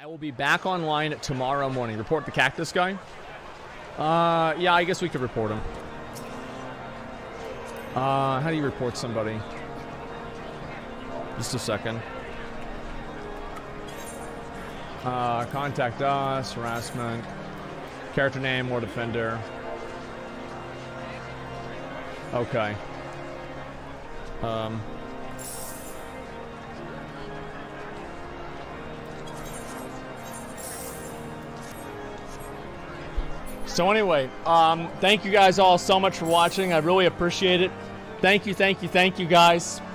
I will be back online tomorrow morning. Report the cactus guy? Yeah, I guess we could report him. How do you report somebody? Just a second. Contact us, harassment, character name, war defender. Okay. So anyway, thank you guys all so much for watching. I really appreciate it. Thank you, thank you, thank you guys.